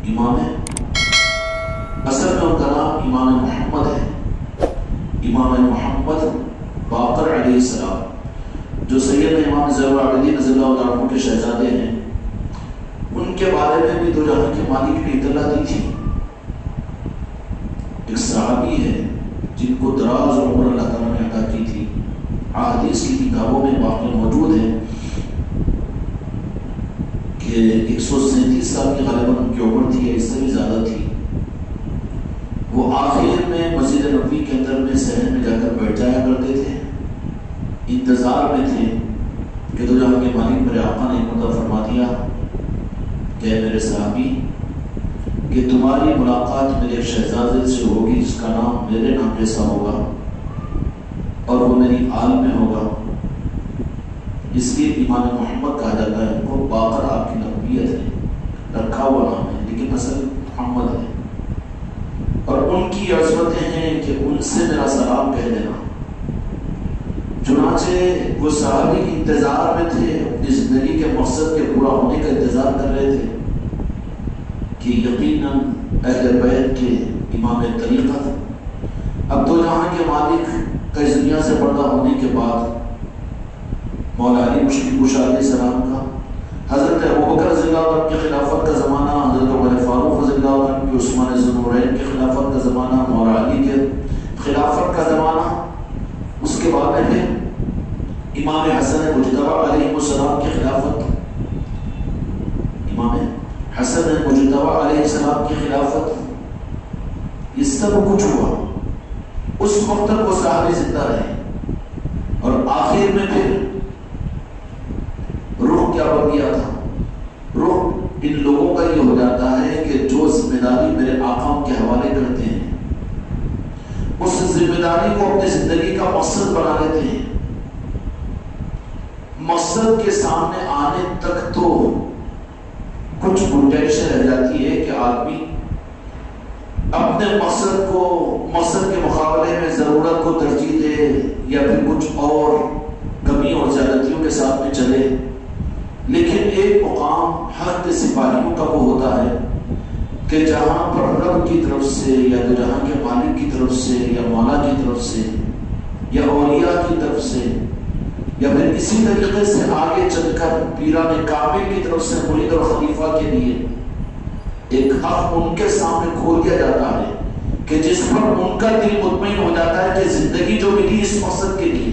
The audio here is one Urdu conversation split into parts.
امام ہے، اصل میں ان کا نام امام محمد ہے، امام محمد باقر علیہ السلام، جو سید امام زین العابدین رضی اللہ عنہ کے شہزادے ہیں۔ ان کے بارے میں بھی دو جہاں کے مالک نے اطلاع دی تھی۔ ایک صحابی ہے جن کو دراز عمر اللہ تعالیٰ نے عطا کی تھی، احادیث کی کتابوں میں باقی موجود ہے کہ 137 سال کی غالباً ان کی عمر تھی یا اس سے بھی زیادہ تھی۔ وہ آخر میں مسجد نبوی کے اندر میں صحن میں جا کر بیٹھ جایا کرتے تھے، انتظار میں تھے کہ دو جہاں کے مالک میرے آقا نے مدعا فرما دیا کہ اے میرے صحابی کہ تمہاری ملاقات میرے ایک شہزادے سے ہوگی جس کا نام میرے نام جیسا ہوگا اور وہ میری آل میں ہوگا، اس لیے امام محمد کہا جاتا ہے۔ وہ باقر آپ کی لقبیت ہے، رکھا ہوا نام ہے، لیکن اصل محمد ہے۔ اور ان کی عظمتیں ہیں کہ ان سے میرا سلام کہہ دینا۔ چنانچہ وہ صحابی کے انتظار میں تھے، اپنی زندگی کے مقصد کے پورا ہونے کا انتظار کر رہے تھے کہ یقیناً اہل بیت کے امام طریقت اب دو جہاں کے مالک کا اس دنیا سے پردہ ہونے کے بعد مولا علی مشکل کشا علیہ السلام کا، حضرت ابوبکر رضی اللہ عنہ کی خلافت کا زمانہ، حضرت عمر فاروق رضی اللہ عنہ کی عثمان ذوالنورین کی خلافت کا زمانہ، مولا علی کے خلافت کا زمانہ، اس کے بعد میں پھر امام حسن مجتبی علیہ السلام کی خلافت، امام حسن مجتبی علیہ السلام کی خلافت، یہ سب کچھ ہوا۔ اس وقت تک وہ صحابی زندہ رہے اور آخر میں پھر رخ کیا بن گیا تھا؟ رخ ان لوگوں کا یہ ہو جاتا ہے کہ جو ذمہ داری میرے آقا کے حوالے کرتے ہیں، اس ذمہ داری کو اپنی زندگی کا مقصد بنا لیتے ہیں۔ مقصد کے سامنے آنے تک تو کچھ گنجائش رہ جاتی ہے کہ آدمی اپنے مقصد کے مقابلے میں ضرورت کو ترجیح دے یا پھر کچھ اور کمی اور زیادتیوں کے ساتھ میں چلے، لیکن ایک مقام حق کے سپاہیوں کا وہ ہوتا ہے کہ جہاں پر رب کی طرف سے یا دو جہاں کے مالک کی طرف سے یا مولا کی طرف سے یا اولیاء کی طرف سے یا پھر اسی طریقے سے آگے چل کر پیران کامل کی طرف سے مرید اور خلیفہ کے لیے ایک حق ان کے سامنے کھول دیا جاتا ہے کہ جس پر ان کا دل مطمئن ہو جاتا ہے کہ زندگی جو ملی اس مقصد کے لیے۔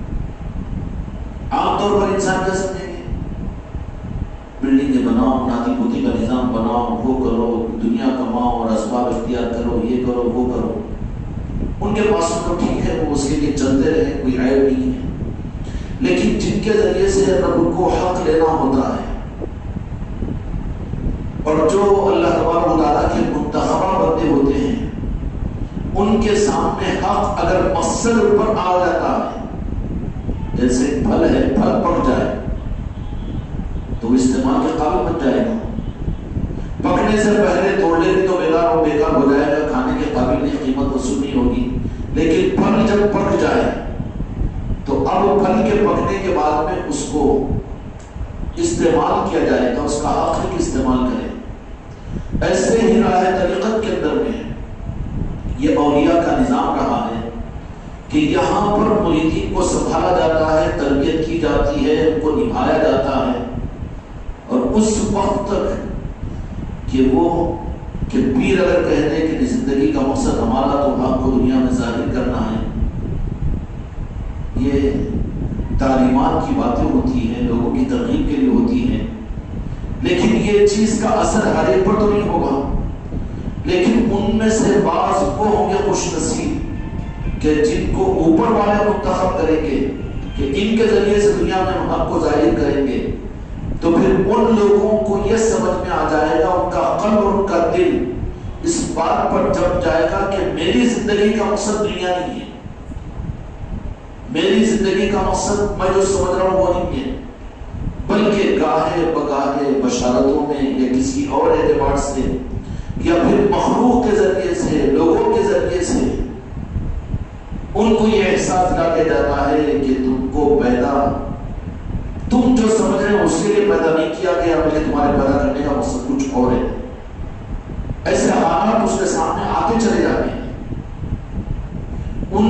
عام طور پر انسان کیا سمجھیں گے؟ بلڈنگیں بناؤ، ناطی پوتی کا نظام بناؤ، وہ کرو، دنیا کماؤ اور اسباب اختیار کرو، یہ کرو وہ کرو۔ ان کے پاس تو ٹھیک ہے، وہ اس کے لیے چلتے رہے، کوئی عیب نہیں ہے، لیکن جن کے ذریعے سے رب کو حق لینا ہوتا ہے اور جو اللہ تبارک و تعالیٰ کے منتخبہ بندے ہوتے ہیں، ان کے سامنے حق اگر مقصد پر آ جاتا ہے، جیسے پھل ہے، پھل پک جائے تو استعمال کے قابل بن جائے گا، پکنے سے پہلے توڑ لے تو بیکار ہو جائے گا، کھانے کے قابل نہیں، قیمت وصول نہیں ہوگی۔ لیکن پھل جب پک جائے تو اب پھل کے پکنے کے بعد میں اس کو استعمال کیا جائے گا، اس کا حق ہے کہ استعمال کرے۔ ایسے ہی راہ طریقت کے اندر میں یہ اولیاء کا نظام رہا ہے کہ یہاں پر مریدین کو سنبھالا جاتا ہے، تربیت کی جاتی ہے، ان کو نبھایا جاتا ہے، اور اس وقت تک کہ وہ کہ پیر اگر کہہ دے کہ زندگی کا مقصد ہمارا تو حق کو دنیا میں ظاہر کرنا ہے، یہ تعلیمات کی باتیں ہوتی ہیں، لوگوں کی ترغیب کے لیے ہوتی ہیں، لیکن یہ چیز کا اثر ہر ایک پر تو نہیں ہوگا۔ لیکن ان میں سے بعض وہ ہوں گے خوش نصیب کہ جن کو اوپر والے منتخب کریں گے کہ ان کے ذریعے سے دنیا میں ہم حق کو ظاہر کریں گے، تو پھر ان لوگوں کو یہ سمجھ میں آ جائے گا، ان کا قلب اور ان کا دل اس بات پر جم جائے گا کہ میری زندگی کا مقصد دنیا نہیں ہے، میری زندگی کا مقصد میں جو سمجھ رہا ہوں وہ نہیں ہے، بلکہ گاہے بگاہے بشارتوں میں یا کسی اور اعتبار سے یا پھر مخلوق کے ذریعے سے، لوگوں کے ذریعے سے ان کو یہ احساس دلا دیا جاتا ہے کہ تم کو پیدا، تم جو سمجھ رہے ہو اس کے لیے پیدا نہیں کیا گیا، بلکہ تمہارے پیدا کرنے کا مقصد کچھ اور ہے۔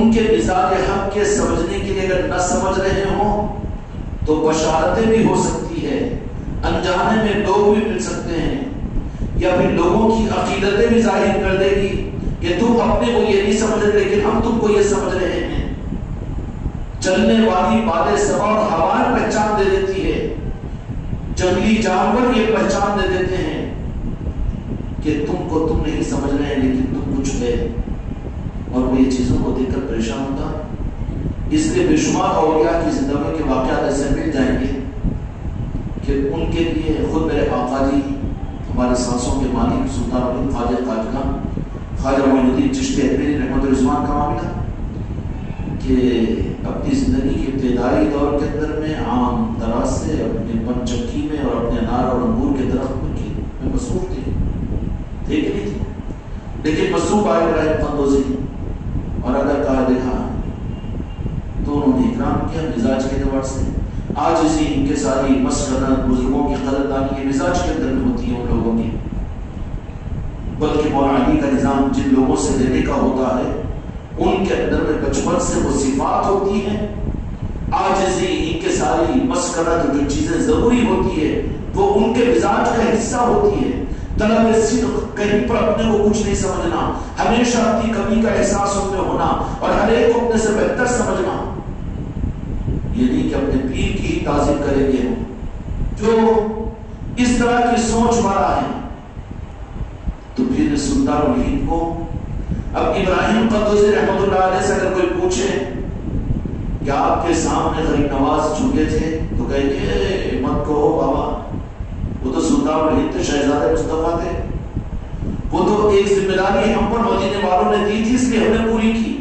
ان کے مزاج حق کے سمجھنے کے لیے اگر نہ سمجھ رہے ہوں تو بشارتیں بھی ہو سکتی ہے، انجانے میں لوگ بھی مل سکتے ہیں، یا پھر لوگوں کی عقیدتیں بھی ظاہر کر دے گی کہ تم اپنے کو یہ نہیں سمجھ رہے لیکن ہم تم کو یہ سمجھ رہے ہیں۔ چلنے والی باد صبا اور ہوائیں پہچان دے دیتی ہے، جنگلی جانور یہ پہچان دے دیتے ہیں کہ تم کو تم نہیں سمجھ رہے ہیں لیکن تم کچھ ہے، اور وہ یہ چیزوں کو دیکھ کر پریشان ہوتا۔ اس لیے بے شمار اولیاء کی زندگی کے واقعات ایسے مل جائیں گے کہ ان کے لیے خود میرے آقا جی ہمارے سانسوں کے مالک سلطان عبد خواجہ خواجہ خواجہ معین الدین چشتی اجمیری رحمۃ الرضوان کا معاملہ کہ اپنی زندگی کے ابتدائی دور کے اندر میں عام طرح سے اپنے پن چکی میں اور اپنے انار اور انگور کے درخت میں مصروف تھے، ٹھیک نہیں تھے، لیکن مصروف آئے ابراہیم قندوزی اور اگر کہا دیکھا تو انہوں نے اکرام کیا مزاج کے اعتبار سے۔ آج اسی ان کے ساری مسکنت بزرگوں کی قدردانی کے مزاج کے اندر میں ہوتی ہے ان لوگوں کی، بلکہ مولا علی کا نظام جن لوگوں سے لینے کا ہوتا ہے ان کے اندر میں بچپن سے وہ صفات ہوتی ہیں۔ آج اسی ان کے ساری مسکنت جو چیزیں ضروری ہوتی ہے وہ ان کے مزاج کا حصہ ہوتی ہے۔ طلب صدق، کہیں پر اپنے کو کچھ نہیں سمجھنا، ہمیشہ اپنی کمی کا احساس ان میں ہونا اور ہر ایک کو اپنے سے بہتر سمجھنا، یہ نہیں کہ اپنے پیر کی ہی تعظیم کریں گے۔ جو اس طرح کی سوچ والا ہے تو پھر سلطان الہند کو اب ابراہیم قندوزی رحمۃ اللہ علیہ سے اگر کوئی پوچھے کہ آپ کے سامنے غریب نواز جھکے تھے تو کہیں گے مت کہو بابا، وہ تو سلطان الہند تھے، شہزادے مصطفیٰ تھے، وہ تو ایک ذمہ داری ہم پر مدینے والوں نے دی تھی اس لیے ہم نے پوری کی۔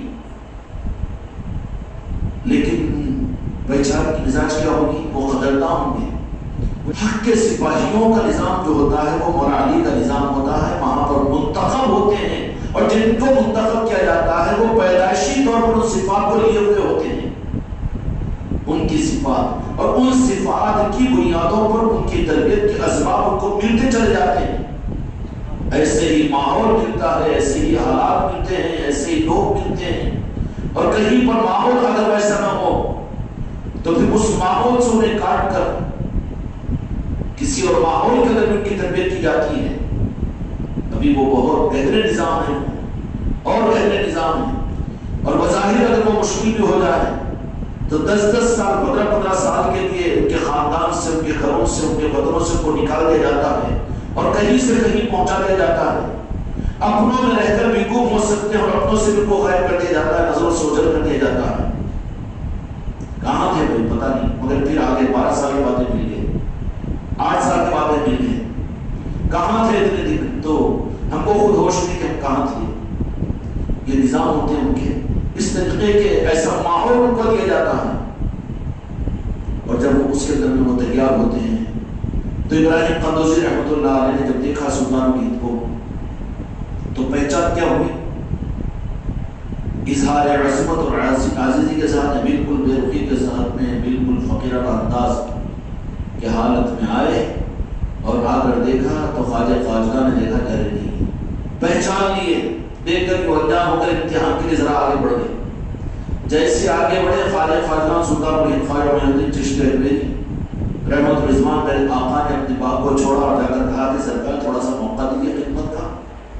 لیکن بیچارے کی مزاج کیا ہوگی؟ وہ قدرداں ہوں گے۔ حق کے سپاہیوں کا نظام جو ہوتا ہے وہ مولا علی کا نظام ہوتا ہے، وہاں پر منتخب ہوتے ہیں اور جن کو منتخب کیا جاتا ہے وہ پیدائشی طور پر ان صفات کو لیے ہوئے ہوتے ہیں، ان کی صفات اور ان صفات کی بنیادوں پر ان کی تربیت کے اسباب ان کو ملتے چلے جاتے ہیں۔ ایسے ہی ماحول ملتا ہے، ایسے ہی حالات ملتے ہیں، ایسے ہی لوگ ملتے ہیں، اور کہیں پر ماحول اگر ویسا نہ ہو تو پھر اس ماحول سے انہیں کاٹ کر کسی اور ماحول کے اندر ان کی تربیت کی جاتی ہے۔ ابھی وہ بہت گہرے نظام ہیں اور گہرے نظام ہیں، اور بظاہر اگر وہ مشکل بھی ہو جائے تو 10-10 سال 15-15 سال کے لیے ان کے خاندان سے، ان کے گھروں سے، ان کے وطنوں سے کو نکال دیا جاتا ہے اور کہیں سے کہیں پہنچا دیا جاتا ہے۔ اپنوں میں رہ کر بھی گم ہو سکتے ہیں اور اپنوں سے بھی کو غائب کر دیا جاتا ہے، نظروں سے اوجھل کر دیا جاتا ہے۔ کہاں تھے بھائی پتہ نہیں، مگر پھر آگے 12 سال کے بعد مل گئے، 8 سال کے بعد مل گئے، کہاں تھے اتنے دن؟ تو ہم کو خود ہوش نہیں کہ ہم کہاں تھے۔ یہ نظام ہوتے ہیں ان کے، اس طریقے کے ایسا ماحول ان کو دیا جاتا ہے، اور جب وہ اس کے اندر میں وہ تیار ہوتے ہیں تو ابراہیم قندوزی رحمۃ اللہ علیہ نے جب دیکھا سلطان الہند کو تو پہچان کیا ہوئی؟ اظہار عظمت اور عاجزی کے ساتھ بالکل بے رخی کے ساتھ میں بالکل فقیرانہ انداز کے حالت میں آئے اور آ کر دیکھا تو خواجہ خواجہ نے دیکھا کہ ارے نہیں، پہچان لیے، دیکھ کر وہ انجام ہو کر امتحان کے لیے ذرا آگے بڑھ گئے۔ جیسے آگے بڑھے خواجہ خواجہ سلطان الہند خواجہ معین الدین چشتی اجمیری رحمۃ الرضوان میرے آقا نے اپنے باپ کو چھوڑا اور جا کر کہا کہ سرکار تھوڑا سا موقع دیجیے خدمت کا،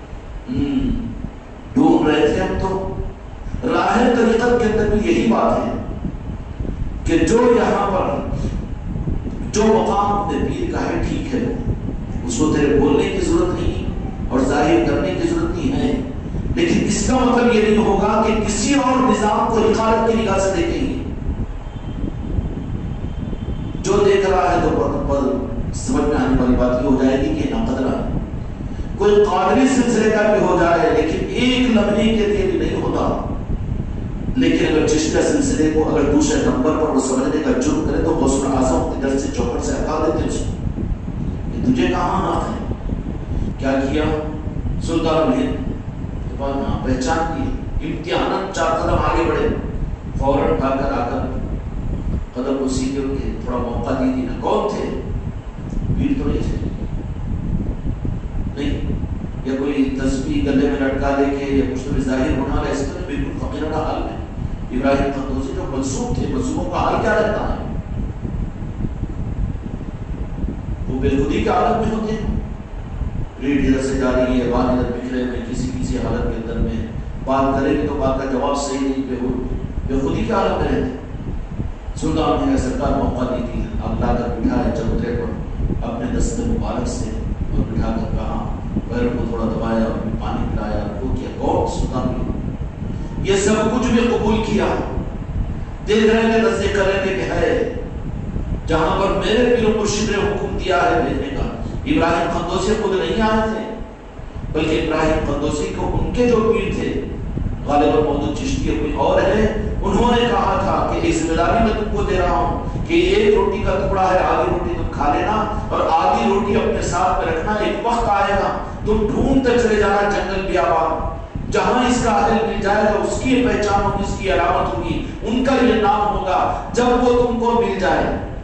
ڈھونڈ رہے تھے ہم تو۔ راہ طریقت کے اندر بھی یہی بات ہے کہ جو یہاں پر جو مقام اپنے پیر کا ہے ٹھیک ہے، اس کو تیرے بولنے کی ضرورت نہیں اور ظاہر کرنے کی ضرورت نہیں ہے، لیکن اس کا مطلب یہ نہیں ہوگا کہ کسی اور نظام کو حقارت کی نگاہ سے دیکھیں گے۔ جو دیکھ رہا ہے تو سمجھ میں آنے والی بات یہ ہو جائے گی کہ ناقدرہ ہے۔ کوئی قادری سلسلے کا بھی ہو جائے لیکن ایک لمحے کے لیے بھی نہیں ہوتا، لیکن اگر چشتیہ سلسلے کو اگر دوسرے نمبر پر وہ سمجھنے کا جرم کرے تو غوث الاعظم ادھر سے چوکھٹ سے ہٹا دیتے اس کو کہ تجھے کہاں ناک ہے۔ کیا کیا سلطان الہند پہچان کی، امتحان 4 قدم آگے بڑھے، فوراً اٹھا کر آ کر قدم کو سیدھے کے تھوڑا موقع دی تھی نا۔ کون تھے؟ پیر تو نہیں تھے، نہیں، یا کوئی تسبیح گلے میں لٹکا لے کے یا کچھ تو ظاہر ہونا ہے، اس طرح بالکل فقیرانہ حال میں ابراہیم قندوزی جو مجذوب تھے، مجذوبوں کا حال کیا رہتا ہے؟ وہ بے خودی کے عالم میں ہوتے ہیں، ریڑھ ادھر سے جا رہی ہے، بال ادھر بکھرے میں، کسی حالت کے اندر میں بات کرے گی تو بات کا جواب صحیح نہیں، بے خودی کے عالم میں رہتے ہیں۔ سلطان نے سرکار موقع دی تھی، اب لا کر بٹھایا چبوترے پر اپنے دست مبارک سے، اور بٹھا کر کہا، پیروں کو تھوڑا دبایا اور پانی پلایا، وہ کیا کون سلطان نے یہ سب کچھ بھی قبول کیا۔ دیکھ رہے ہیں تصدیق کر رہے کہ ہے جہاں پر میرے پیر و مرشد نے حکم دیا ہے بھیجنے کا۔ ابراہیم قندوزی خود نہیں آئے تھے، بلکہ ابراہیم قندوزی کو ان کے جو پیر تھے غالباً موجود چشتی کوئی اور ہے، انہوں نے کہا تھا کہ ایک ذمہ داری میں تم کو دے رہا ہوں کہ ایک روٹی کا ٹکڑا ہے، آدھی روٹی تم کھا لینا اور آدھی روٹی اپنے ساتھ میں رکھنا، ایک وقت آئے گا تم ڈھونڈتے چلے جانا جنگل بیابان، جہاں اس کا اہل مل جائے گا اس کی پہچان ہوگی، اس کی علامت ہوگی، ان کا یہ نام ہوگا، جب وہ تم کو مل جائے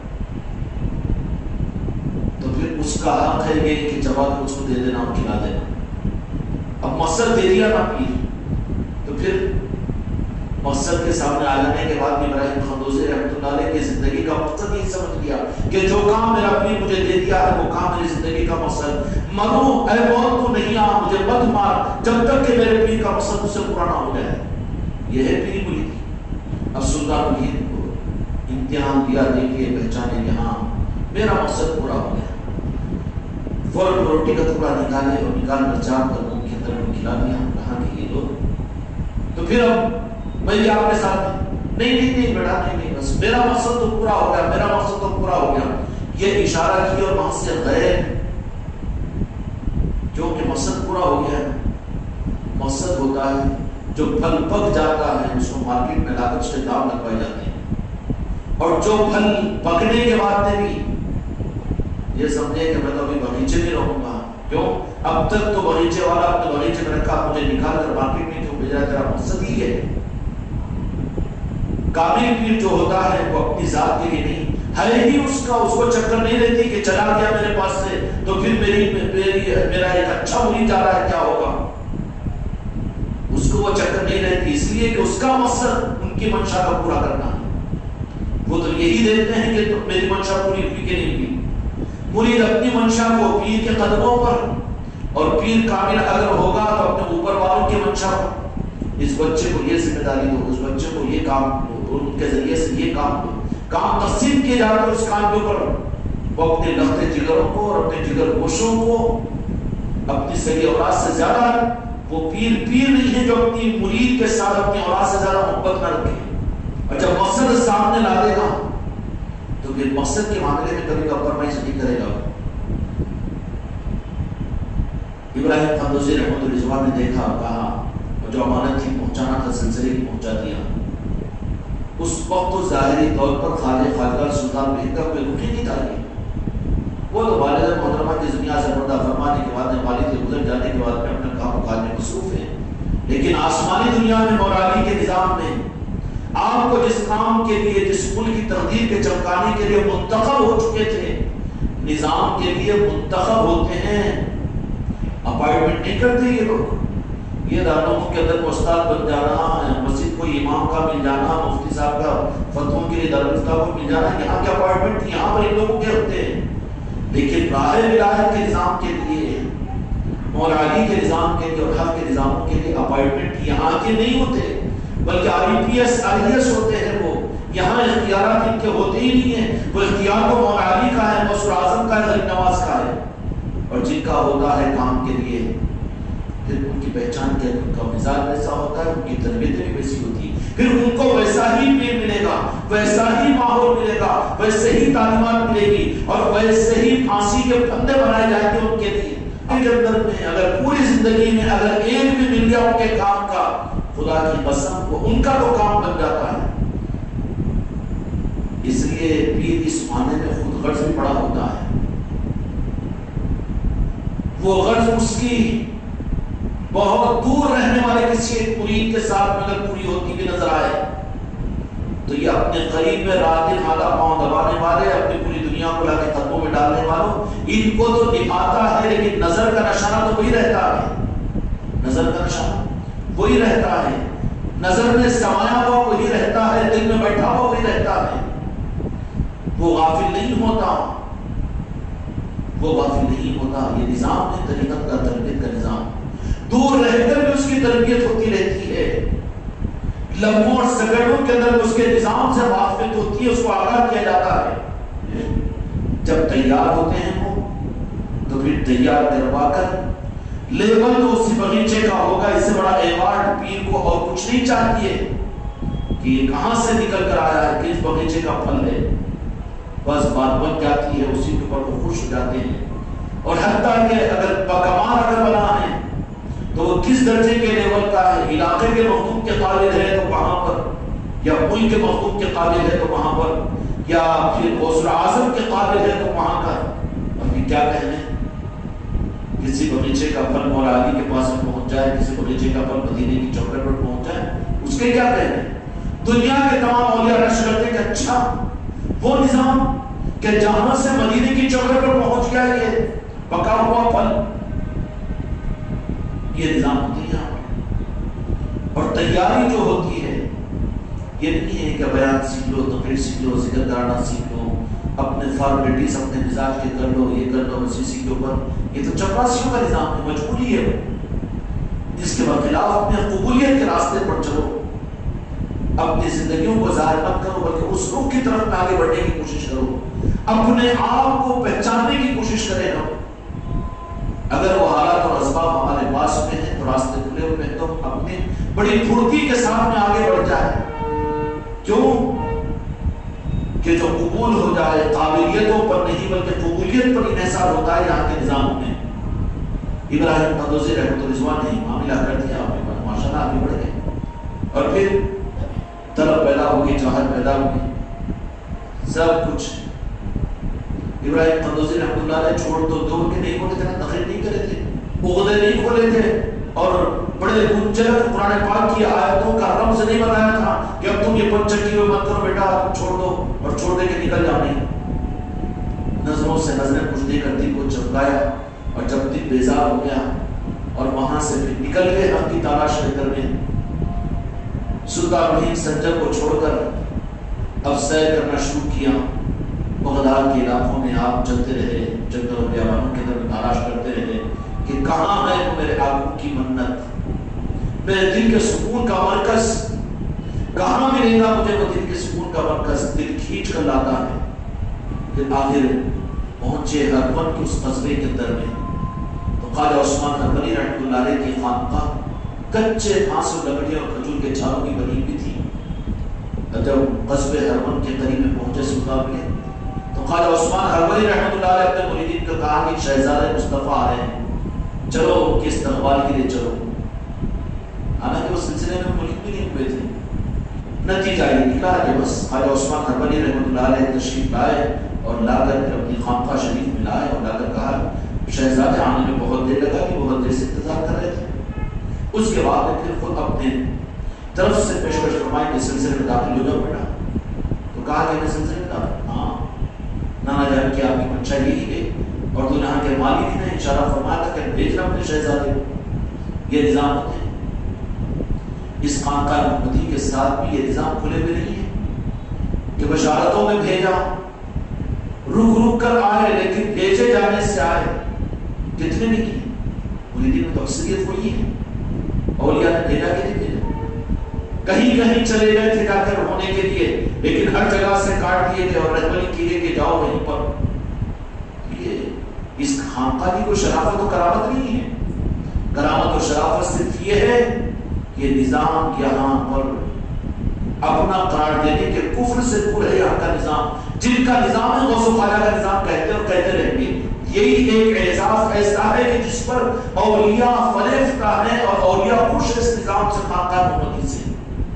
تو پھر اس کا حق ہے یہ کہ جواب اس کو دے دینا اور کھلا دینا۔ اب مقصد دے دیا نا پیر، تو پھر مقصد کے سامنے آ جانے کے بعد ابراہیم قندوزی رحمۃ اللہ علیہ کی زندگی کا مقصد یہ سمجھ گیا کہ جو کام میرا پیر مجھے دے دیا ہے وہ کام میری زندگی کا مقصد، مرو اے موت تو نہیں آ مجھے مت مار جب تک کہ میرے پیر کا مقصد مجھ سے پورا نہ ہو جائے۔ یہ ہے پیری مریدی۔ اب سلطان مرید کو امتحان دیا، دیکھیے پہچانے کہ ہاں میرا مقصد پورا ہو گیا۔ فوراً روٹی کا ٹکڑا نکالے اور نکال کر چاپ کر ان کے اندر کھلا دیا، کہا کہ یہ لو۔ تو پھر اب میں بھی آپ کے ساتھ نہیں بیٹا نہیں، بس میرا مقصد تو پورا ہو گیا، میرا مقصد تو پورا ہو گیا، یہ اشارہ کیا اور وہاں سے غیر جو کہ مقصد پورا ہو گیا ہے۔ مقصد ہوتا ہے جو پھل پک جاتا ہے اس کو مارکیٹ میں لا کر اس کے دام لگوائے جاتے ہیں، اور جو پھل پکنے کے بعد میں بھی یہ سمجھے کہ میں تو ابھی باغیچے میں رہوں گا، کیوں؟ اب تک تو باغیچے والا اپنے باغیچے میں رکھا، مجھے نکال کر مارکیٹ میں کیوں بھیجا ہے؟ تیرا مقصد ہی ہے۔ کامل پیر جو ہوتا ہے وہ اپنی ذات کے لیے نہیں ہے ہی، اس کو چکر نہیں رہتی کہ چلا گیا میرے پاس سے تو پھر میرا ایک اچھا مرید جا رہا ہے کیا ہوگا، اس کو وہ چکر نہیں رہتی، اس لیے کہ اس کا مقصد ان کی منشا کا پورا کرنا ہے۔ وہ تو یہی دیکھتے ہیں کہ میری منشا پوری ہوئی کہ نہیں ہوئی۔ مرید اپنی منشا کو پیر کے قدموں پر، اور پیر کامل اگر ہوگا تو اپنے اوپر والوں کی منشا پر، اس بچے کو یہ ذمہ داری دو، اس بچے کو یہ کام دو، ان کے ذریعے سے یہ کام دو، کام تقسیم کیے جاتے ہیں اس کام کے اوپر۔ وہ اپنے لختے جگروں کو اور اپنے جگر گوشوں کو اپنی صحیح اولاد سے زیادہ، وہ پیر نہیں ہے جو اپنی مرید کے ساتھ اپنی اولاد سے زیادہ محبت نہ رکھے، اور جب مقصد سامنے لا دے گا تو پھر مقصد کے معاملے میں کبھی کمپرومائز نہیں کرے گا۔ ابراہیم قندوزی رحمۃ اللہ نے دیکھا، کہا جو امانت تھی پہنچانا تھا سلسلے کی پہنچا دیا۔ اس وقت تو ظاہری طور پر خواجہ سلطان مرید کا کوئی رخ ہی نہیں تھا، وہ تو والد محترمہ کی دنیا سے پردہ فرمانے کے بعد، والد کے گزر جانے کے بعد میں اپنے کام کاج میں مصروف ہے، لیکن آسمانی دنیا میں مولا علی کے نظام میں آپ کو جس کام کے لیے، جس ملک کی تقدیر کے چمکانے کے لیے منتخب ہو چکے تھے، نظام کے لیے منتخب ہوتے ہیں، اپائنٹمنٹ نہیں کرتے یہ لوگ۔ یہ دارالعلوم کے اندر استاد بن جانا، مسجد کو امام کا مل جانا، مفتی صاحب کا فتووں کے لیے دارالفتہ کو مل جانا، یہاں کے اپائنٹمنٹ یہاں پر ان لوگوں کے ہوتے ہیں، لیکن راہ ولایت کے نظام کے لیے، مولا علی کے نظام کے لیے اور حق کے نظاموں کے لیے اپائنٹمنٹ یہاں کے نہیں ہوتے، بلکہ IPS IAS ہوتے ہیں۔ وہ یہاں اختیارات ان کے ہوتے ہی نہیں ہیں، وہ اختیار تو مولا علی کا ہے، غوث اعظم کا ہے، غریب نواز کا ہے، اور جن کا ہوتا ہے کام کے لیے پھر ان کی پہچان کیا، ان کا مزاج ویسا ہوتا ہے، ان کی تربیت بھی ویسی ہوتی ہے، پھر ان کو ویسا ہی پیر ملے گا، ویسا ہی ماحول ملے گا، ویسے ہی تعلیمات ملے گی، اور ویسے ہی پھانسی کے پھندے بنائے جائیں گے ان کے لیے۔ ان کے اندر میں اگر پوری زندگی میں اگر ایک بھی مل گیا ان کے کام کا، خدا کی قسم وہ ان کا تو کام بن جاتا ہے۔ اس لیے پیر اس معنی میں خود غرض بھی بڑا ہوتا ہے، وہ غرض اس کی بہت دور رہنے والے کسی ایک مرید کے ساتھ اگر پوری ہوتی بھی نظر آئے تو یہ اپنے قریب میں رات دن ہاتھا پاؤں دبانے والے، اپنی پوری دنیا کو لا کے قدموں میں ڈالنے والوں، ان کو تو نبھاتا ہے، لیکن نظر کا نشانہ تو وہی رہتا ہے، نظر کا نشانہ وہی رہتا ہے۔ نظر میں سمایا ہوا وہی رہتا ہے، دل میں بیٹھا ہوا وہی رہتا ہے، وہ غافل نہیں ہوتا، وہ غافل نہیں ہوتا۔ یہ نظام ہے طریقت کا، تربیت کا نظام، دور رہ کر بھی اس کی تربیت ہوتی رہتی ہے، لمحوں اور سیکنڈوں کے اندر اس کے نظام سے واقفیت ہوتی ہے، اس کو آگاہ کیا جاتا ہے۔ جب تیار ہوتے ہیں وہ تو پھر تیار کروا کر لیبل تو اسی بغیچے کا ہوگا، اس سے بڑا ایوارڈ پیر کو اور کچھ نہیں چاہیے کہ یہ کہاں سے نکل کر آیا ہے، کس بغیچے کا پھل ہے، بس بات بن جاتی ہے، اسی کے اوپر وہ خوش ہو جاتے ہیں۔ اور حتیٰ کہ اگر بکمال اگر بنا ہے تو وہ کس درجے کے لیول کا ہے، علاقے کے مخدوم کے قابل ہے تو وہاں پر، یا ملک کے مخدوم کے قابل ہے تو وہاں پر، یا پھر غوث اعظم کے قابل ہے تو وہاں کا۔ ابھی کیا کہنے، کسی بغیچے کا پھل مولا علی کے پاس میں پہنچ جائے، کسی بغیچے کا پھل مدینے کی چوکھٹ پر پہنچ جائے، اس کے کیا کہنے؟ دنیا کے تمام اولیاء رش کرتے کہ اچھا وہ نظام کہ جہاں سے مدینے کی چوکھٹ پر پہنچ گیا یہ پکا ہوا پھل، یہ نظام ہوتی ہے یہاں پر۔ اور تیاری جو ہوتی ہے یہ نہیں ہے کہ بیان سیکھ لو، تقریر سیکھ لو، ذکر کرنا سیکھ لو، اپنے فارمیلٹیز اپنے مزاج کے کر لو، یہ کر لو، اسی کے اوپر، یہ تو چپراسیوں کا نظام ہے، مجبوری ہے۔ اس کے برخلاف اپنے قبولیت کے راستے پر چلو، اپنی زندگیوں کو ظاہر مت کرو بلکہ اس رخ کی طرف آگے بڑھنے کی کوشش کرو، اپنے آپ کو پہچاننے کی کوشش کریں ہم۔ اگر وہ حالات اور اسباب ہمارے پاس میں ہیں تو راستے کھلے ہوئے ہیں، تو اپنی بڑی پھرتی کے ساتھ میں آگے بڑھ جائے، کیوں کہ جو قبول ہو جائے قابلیتوں پر نہیں بلکہ قبولیت پر انحصار ہوتا ہے یہاں کے نظام میں۔ ابراہیم قندوزی رحمۃ اللہ علیہ نے معاملہ کر دیا، ماشاءاللہ آگے بڑھ گئے، اور پھر طلب پیدا ہوگی، چاہت پیدا ہوگی، سب کچھ ابراہیم قندوزی رحمۃ اللہ علیہ چھوڑ تو دور کے نہیں بولے تھے، تقریر نہیں کرے تھے، عقدے نہیں کھولے تھے، اور بڑے گنجل قرآن پاک کی آیتوں کا رمز نہیں بتایا تھا کہ اب تم یہ پنچکی ہوئے مت کرو بیٹا، تم چھوڑ دو اور چھوڑ دے کے نکل جاؤ، نہیں۔ نظروں سے نظریں کچھ دے کر دل کو چمکایا، اور جب دل بیزار ہو گیا اور وہاں سے پھر نکل گئے حق کی تلاش لے کر میں، سلطان رحیم سنجر کو چھوڑ کر اب سیر کرنا شروع کیا۔ بغداد کے علاقوں میں آپ چلتے رہے، جنگلوں بیابانوں کے اندر تلاش کرتے رہے کہ کہاں ہے وہ میرے آقا کی منت، میرے دل کے سکون کا مرکز کہاں ملے گا مجھے، وہ دل کے سکون کا مرکز دل کھینچ کر لاتا ہے۔ پھر آخر پہنچے ہرمن کے اس قصبے کے اندر میں، تو خواجہ عثمان ہرمنی رحمۃ اللہ علیہ کی خانقاہ کچے گھاس و لکڑیوں اور کھجور کے چھالوں کی بنی ہوئی تھی۔ جب قصبے ہرمن کے قریب میں پہنچے سلطان کے، تو خواجہ عثمان ہرمنی رحمۃ اللہ علیہ اپنے مریدین کو کہا کہ شہزادہ مصطفیٰ آ رہے ہیں، چلو ان کے استقبال کے لیے چلو۔ حالانکہ اس سلسلے میں ملک بھی نہیں ہوئے تھے، نتیجہ یہ نکلا کہ بس خواجہ عثمان ہرمنی رحمۃ اللہ علیہ تشریف لائے اور لا کر اپنی خانقاہ شریف میں لائے اور لا کر کہا شہزادے آنے میں بہت دیر لگا کہ بہت دیر سے انتظار کر رہے تھے۔ اس کے بعد میں پھر خود اپنے طرف سے پیشکش فرمائی کے سلسلے میں داخل ہو جاؤ بیٹا، تو کہا کہ میں سلسلے میں داخل، ہاں نانا جان کی آپ کی منشا یہی ہے، اور تو یہاں کے مالی بھی نے اشارہ فرمایا تھا کہ بھیجنا اپنے شہزادے کو، یہ نظام ہوتے ہیں۔ اس خانقاہ محمدی کے ساتھ بھی یہ نظام کھلے ہوئے نہیں ہے کہ بشارتوں میں بھیجا، رک رک کر آئے لیکن بھیجے جانے سے آئے، کتنے نے کی، مریدین میں تو اکثریت وہی ہے، اولیاء نے بھیجا کہ نہیں بھیجا، کہیں کہیں چلے گئے تھے جا کر ہونے کے لیے، لیکن ہر جگہ سے کاٹ دیے گئے اور رہبری کیے کہ جاؤ وہیں پر۔ یہ اس خانقاہ کی کوئی شرافت و کرامت نہیں ہے، کرامت و شرافت صرف یہ ہے کہ نظام یہاں پر اپنا قرار دینے کے کفر سے دور ہے۔ یہاں کا نظام جن کا نظام ہے غوث و خواجہ کا نظام کہتے اور کہتے رہیں گے، یہی ایک اعزاز ایسا ہے کہ جس پر اولیاء فریفتہ ہیں اور اولیاء خوش اس نظام سے، خانقاہ محمدی سے۔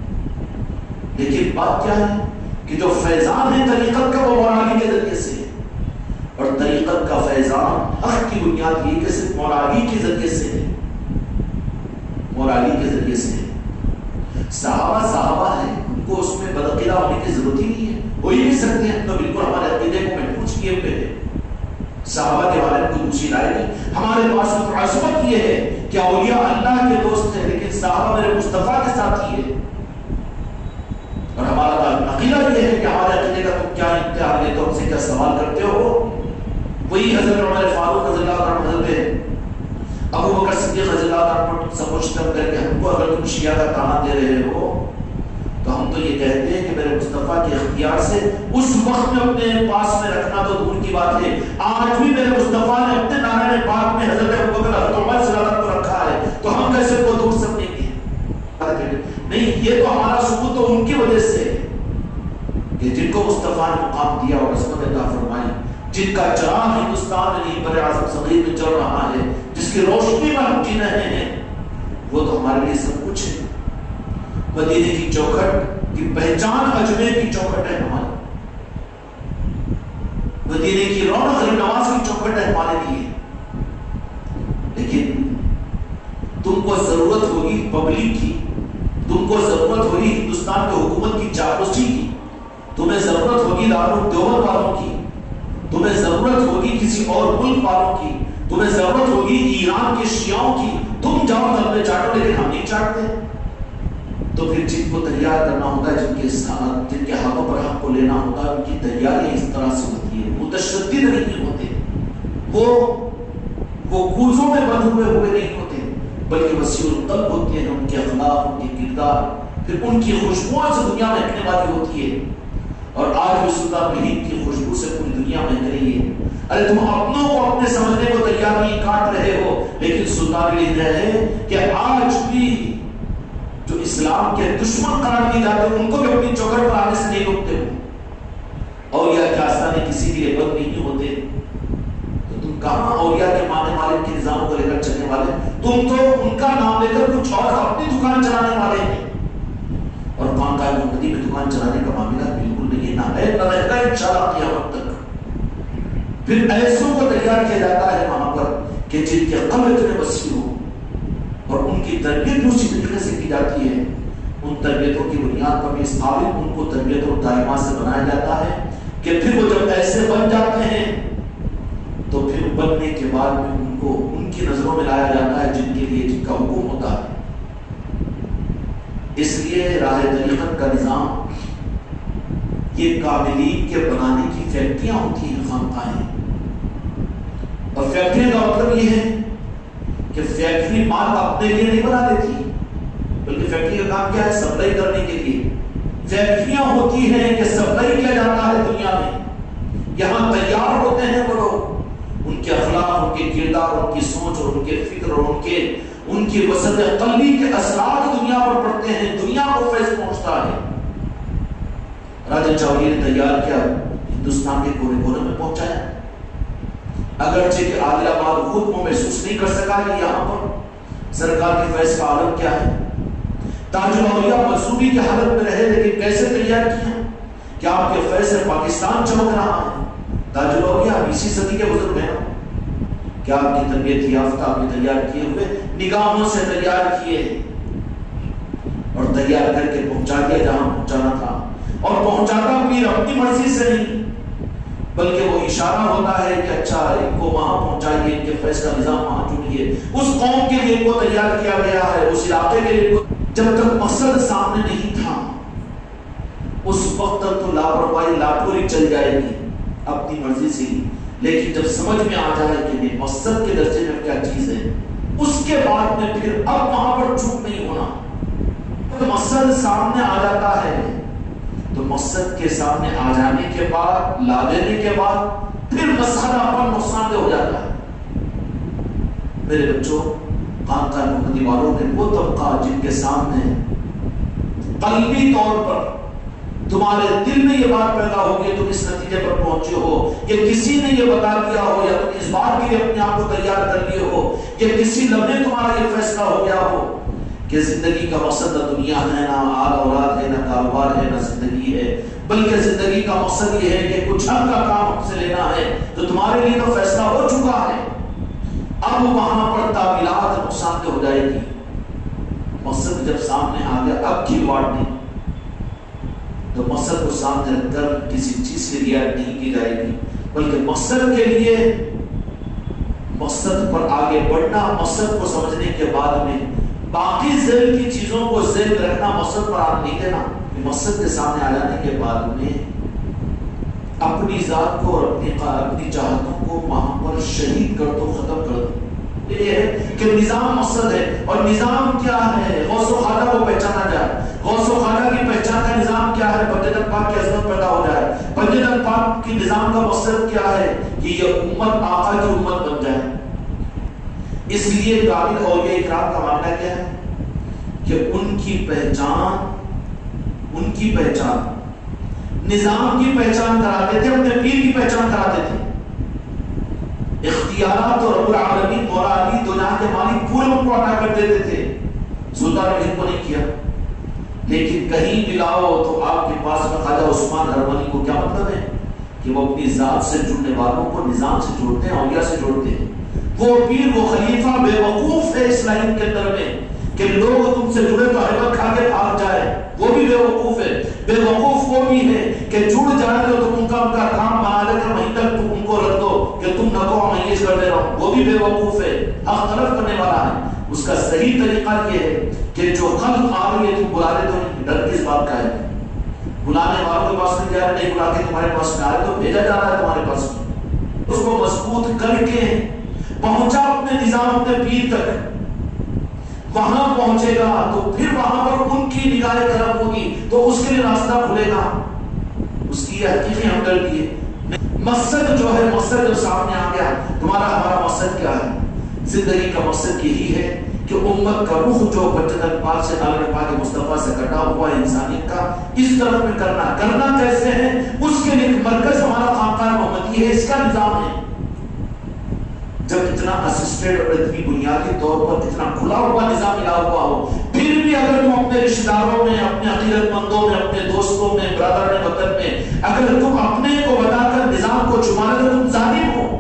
لیکن بات کیا ہے کہ جو فیضان ہے طریقت کا وہ مولا علی کے ذریعے سے، اور طریقت کا فیضان حق کی بنیاد یہ کہ صرف مولا علی کے ذریعے سے ہے، مولا علی کے ذریعے سے ہے۔ صحابہ ہیں، ان کو اس میں بدعقیدہ ہونے کی ضرورت ہی نہیں ہے، ہو ہی نہیں سکتے ہیں، تو بالکل ہمارے عقیدے کو محفوظ کیے ہوئے ہیں۔ صحابہ کے بارے میں کوئی دوسری رائے نہیں، ہمارے پاس عصمت یہ ہے کہ اولیاء اللہ کے دوست ہیں، لیکن صحابہ میرے مصطفیٰ کے ساتھ ہی ہے، اور ہمارا عقیدہ یہ ہے کہ ہمارے عقیدے کا تم کیا امتحان لیتے ہو، ہم سے کیا سوال کرتے ہو؟ وہی حضرت عمر فاروق رضی اللہ عنہ، حضرت ابو بکر صدیق رضی اللہ عنہ سب کچھ کر کے ہم کو اگر تم شیعہ کا تانا دے رہے ہو تو ہم تو یہ کہتے ہیں کہ میرے مصطفیٰ کے اختیار سے اس وقت میں اپنے پاس میں رکھنا تو دور کی بات ہے، آج بھی میرے مصطفیٰ نے اپنے نانے پاک میں حضرت ابو بکر حضرت عمر صلی اللہ علیہ وسلم کو رکھا ہے، تو ہم کیسے کو دور سکیں گے؟ نہیں، یہ تو ہمارا ثبوت تو ان کی وجہ سے ہے کہ جن کو مصطفیٰ نے مقام دیا اور عصمت عطا فرمائی، جن کا چراغ ہندوستان میں نہیں بر اعظم صغیر میں چل رہا ہے، جس کی روشنی میں ہم جی رہے ہیں، وہ تو ہمارے لیے سب کچھ ہے۔ مدینے کی چوکھٹ کی پہچان اجمیر کی چوکھٹ ہے ہماری، مدینے کی رونق غریب نواز کی چوکھٹ ہے ہمارے لیے، لیکن تم کو ضرورت ہوگی پبلک کی، تم کو ضرورت ہوگی ہندوستان کی حکومت کی چاپلوسی کی، تمہیں ضرورت ہوگی دارالعلوم دیوبند والوں کی، تمہیں ضرورت ہوگی کسی اور ملک والوں کی، تمہیں ضرورت ہوگی ایران کے شیعوں کی، تم جاؤ گھر میں چاٹو، لیکن ہم نہیں چاٹتے۔ تو پھر جن کو تیار کرنا ہوتا ہے، جن کے ہاتھوں پر حق کو لینا ہوتا ہے، ان کی تیاری اس طرح سے ہوتی ہے، متشدد نہیں ہوتے، وہ کوزوں میں بندھے ہوئے نہیں ہوتے، بلکہ وسیع القلب ہوتے ہیں، ان کے اخلاق، ان کے کردار، پھر ان کی خوشبو سے دنیا میں رہنے والی ہوتی ہے۔ اور آج بھی سلطان مہین کی خوشبو سے پوری دنیا میں رہی ہے۔ ارے تم اپنوں کو اپنے سمجھنے کو تیار نہیں کاٹ رہے ہو، لیکن سلطان لکھ رہے ہیں کہ آج بھی جو اسلام کے دشمن قرار دیے جاتے ہیں، ان کو بھی اپنی چوکھٹ پر آنے سے نہیں روکتے ہو۔ اولیاء کے آستانے کسی کے لیے بند نہیں ہوتے، تو تم کہاں اولیاء کے ماننے والے کے نظام کو لے کر چلنے والے؟ تم تو ان کا نام لے کر کچھ اور اپنی دکان چلانے والے ہیں، اور خانقاہ محمدی میں دکان چلانے کا معاملہ بالکل نہیں، نہ ہے نہ رہے گا انشاءاللہ قیامت تک۔ پھر ایسوں کو تیار کیا جاتا ہے وہاں پر کہ جن کے قلب اتنے وسیع ہو، اور ان کی تربیت دوسری طریقے سے کی جاتی ہے۔ ان تربیتوں کی بنیاد پر بھی اس قابل ان کو تربیت اور تعلیمات سے بنایا جاتا ہے کہ پھر وہ جب ایسے بن جاتے ہیں تو پھر بننے کے بعد میں ان کو ان کی نظروں میں لایا جاتا ہے جن کے لیے جن کا حکم ہوتا ہے۔ اس لیے راہ طریقت کا نظام یہ قابلین کے بنانے کی فیکٹریاں ہوتی ہیں، خانقاہیں، اور فیکٹری کا مطلب یہ ہے کہ فیکٹری مال اپنے لیے نہیں بنا دیتی، بلکہ فیکٹری کا کام کیا ہے؟ سپلائی کرنے کے لیے۔ فیکٹریاں ہوتی ہیں کہ سپلائی کیا جاتا ہے دنیا میں، یہاں تیار ہوتے ہیں وہ لوگ، ان کے اخلاق، ان کے کردار، ان کی سوچ اور ان کے فکر اور ان کی وسط قلبی کے اثرات دنیا پر پڑتے ہیں، دنیا کو فیض پہنچتا ہے۔ راجہ چاولی نے تیار کیا، ہندوستان کے کونے کونے میں پہنچایا، اگرچہ کہ عادل آباد خود وہ محسوس نہیں کر سکا کہ یہاں پر سرکار کے فیض کا عالم کیا ہے۔ تاج الاولیاء منصوبی کی حالت میں رہے، لیکن کیسے تیار کیا کہ آپ کے فیض سے پاکستان چمک رہا ہے۔ تاج الاولیاء 20ویں صدی کے بزرگ ہیں، کیا آپ کی تربیت یافتہ آپ نے تیار کیے ہوئے نگاہوں سے تیار کیے اور تیار کر کے پہنچا دیا جہاں پہنچانا تھا، اور پہنچاتا بھی اپنی مرضی سے نہیں، بلکہ وہ اشارہ ہوتا ہے کہ اچھا ان کو وہاں پہنچائیے، ان کے فیض کا نظام وہاں جڑیے، اس قوم کے لیے ان کو تیار کیا گیا ہے، اس علاقے کے لیے۔ جب تک مقصد سامنے نہیں تھا اس وقت تک تو لاپرواہی لاپوری چل جائے گی اپنی مرضی سے ہی، لیکن جب سمجھ میں آ جائے کہ یہ مقصد کے درجے میں کیا چیز ہے، اس کے بعد میں پھر اب وہاں پر چوک نہیں ہونا۔ مقصد سامنے آ جاتا ہے تو مقصد کے سامنے آ جانے کے بعد، لا دینے کے بعد پھر مسئلہ پر نقصان دہ ہو جاتا ہے۔ میرے بچوں، خانقاہ محمدی والوں نے وہ طبقہ جن کے سامنے قلبی طور پر تمہارے دل میں یہ بات پیدا ہوگی، تم اس نتیجے پر پہنچے ہو کہ کسی نے یہ بتا دیا ہو، یا تم اس بات کے لیے اپنے آپ کو تیار کر لیے ہو کہ کسی لمحے تمہارا یہ فیصلہ ہو گیا ہو کہ زندگی کا مقصد نہ دنیا ہے، نہ آل اولاد ہے، نہ کاروبار ہے، نہ زندگی ہے، بلکہ زندگی کا مقصد یہ ہے کہ کچھ حق کا کام ہم سے لینا ہے، تو تمہارے لیے تو فیصلہ ہو چکا ہے۔ اب وہاں پر تعمیلات نقصان دہ ہو جائے گی۔ مقصد جب سامنے آ گیا، اب کی واٹ نہیں، تو مقصد کو سامنے رکھ کر کسی چیز سے رعایت نہیں کی جائے گی، بلکہ مقصد کے لیے مقصد پر آگے بڑھنا، مقصد کو سمجھنے کے بعد میں باقی ذیل کی چیزوں کو ذہن میں رکھنا، مقصد پر آنے نہیں دینا۔ مقصد کے سامنے آ جانے کے بعد میں اپنی ذات کو اور اپنی چاہتوں کو وہاں پر شہید کر دو، ختم کر دو. یہ ہے کہ نظام مقصد ہے. اور نظام کیا ہے؟ غوث و خواجہ کو پہچانا جائے. غوث و خواجہ کی پہچان کا نظام کیا ہے؟ بندگان پاک کی عظمت پیدا ہو جائے. بندگان پاک کی نظام کا مقصد کیا ہے؟ کہ یہ امت آقا کی امت بن جائے. اس لیے قابل اولیاء اکرام کا معاملہ کیا ہے کہ ان کی پہچان نظام کی پہچان کراتے تھے، اپنے پیر کی پہچان کراتے تھے. اختیارات اور رب العالمین مولا علی دنیا کے مالک پورے ان کو عطا کر دیتے تھے. سلطان ہند کو نہیں کیا. لیکن کہیں بھی لاؤ تو آپ کے پاس میں خواجہ عثمان ہرمنی کو کیا مطلب ہے کہ وہ اپنی ذات سے جڑنے والوں کو نظام سے جوڑتے ہیں، اولیاء سے جوڑتے ہیں. وہ پیر، وہ خلیفہ بے وقوف ہے اس لائن کے اندر میں کہ لوگ تم سے جڑے تو ہیبت کھا کے بھاگ جائے. وہ بھی بے وقوف ہے. بے وقوف وہ بھی ہے کہ جڑ جائے تو تم ان کا کام بنا لے کر وہیں تک تم ان کو رکھ دو کہ تم نہ کو میز کرتے رہو. وہ بھی بے وقوف ہے، حق طلب کرنے والا ہے. اس کا صحیح طریقہ یہ ہے کہ جو خلق آ رہی ہے تم بلا لے تو ڈر کس بات کا ہے؟ بلانے والوں کے پاس میں جائے، نہیں بلا کے تمہارے پاس میں آئے تو بھیجا جا رہا ہے تمہارے پاس میں. اس کو مضبوط کر کے پہنچا اپنے نظام، اپنے پیر تک. وہاں پہنچے گا تو پھر وہاں پر ان کی نگاہ کرم ہوگی تو اس کے لیے راستہ کھلے گا. اس کی حقیقی ہمدردی ہے. مقصد جو ہے، مقصد جو سامنے آ گیا، تمہارا ہمارا مقصد کیا ہے؟ زندگی کا مقصد یہی ہے کہ امت کا رخ جو بچت پاک سے نالے پاک مصطفیٰ سے کٹا ہوا ہے انسانیت کا، اس طرف میں کرنا کیسے ہے؟ اس کے لیے مرکز ہمارا خانقاہ محمدی ہے. اس کا نظام ہے. جب اتنا اسسٹڈ اور اتنی بنیادی طور پر اتنا کھلا ہوا نظام ملا ہوا ہو، پھر بھی اگر تم اپنے رشتہ داروں میں، اپنے عقیدت مندوں میں، اپنے دوستوں میں، برادران وطن میں اگر تم اپنے کو بتا کر نظام کو چھپا رہے تو تم ظالم ہو.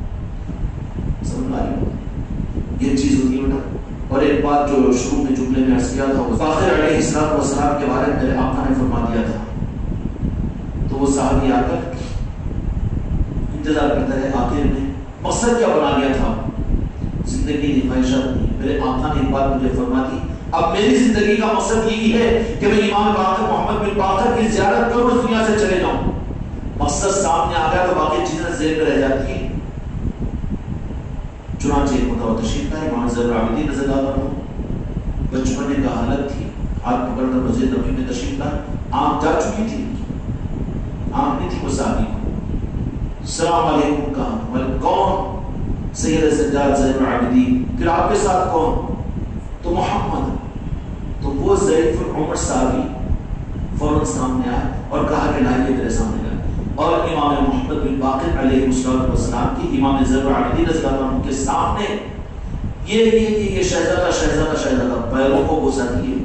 سمجھ آئی یہ چیز ہوتی ہے بیٹا. اور ایک بات جو شروع میں جملے میں عرض کیا تھا، باقر علیہ السلام کے بارے میں میرے آقا نے فرما دیا تھا. تو وہ صحابی آ کر انتظار کرتا ہے آخر میں مقصد کیا بنا لیا تھا؟ زندگی کی خواہشات نہیں. میرے آقا نے ایک بات مجھے فرما دی، اب میری زندگی کا مقصد یہی ہے کہ میں امام باقر محمد بن باقر کی زیارت کروں، اس دنیا سے چلے جاؤں. مقصد سامنے آ گیا تو باقی چیزیں ذہن میں رہ جاتی ہیں. چنانچہ ایک مدعو تشریف تھا، امام زین العابدین رضی اللہ عنہ بچپنے کا حالت تھی، ہاتھ پکڑ کر مسجد نبوی میں تشریف تھا. آنکھ جا چکی تھی، آنکھ نہیں تھی وہ صحابی کو. السلام علیکم کہا. بولے کون؟ سید سجاد زین العابدین. پھر آپ کے ساتھ کون؟ تو محمد. تو وہ ضعیف العمر صحابی فوراً سامنے آیا اور کہا کہ لائیے میرے سامنے گئے. اور امام محمد بن باقر علیہ السلام کی امام زین العابدین رضی اللہ عنہ کے سامنے یہ شہزادہ پیروں کو بوسا دیے.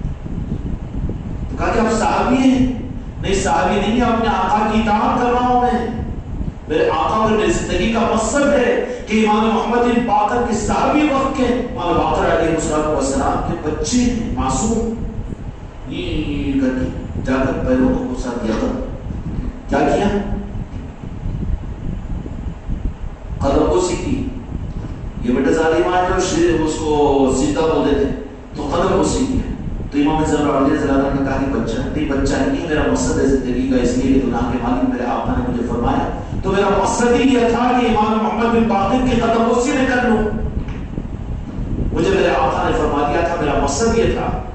تو کہا کہ آپ صحابی ہیں؟ نہیں صحابی نہیں ہے، اپنے آقا کی اطاعت کر رہا ہوں میں. میرے آقا اور میری زندگی کا مقصد ہے کہ امام محمد بن باقر کے صحابی وقت کے امام باقر علیہ السلام کے بچے ہیں، معصوم. یہ کر کے جا کر پیروں کو بوسا دیا تھا. کیا کیا؟ قدم بوسی کی. یہ بیٹا ظالمان جو اس کو سیدھا بول دیتے تو قدم بوسی کیا. تو امام زین العابدین نے کہا کہ بچہ نہیں، بچہ نہیں، میرا مقصد ہے زندگی کا، اس لیے گناہ کے مالک میرے آقا نے مجھے فرمایا. تو میرا مقصد ہی یہ تھا کہ امام محمد بن باقر کی قدم بوسی میں کر لوں. مجھے میرے آقا نے فرما دیا تھا، میرا مقصد یہ تھا.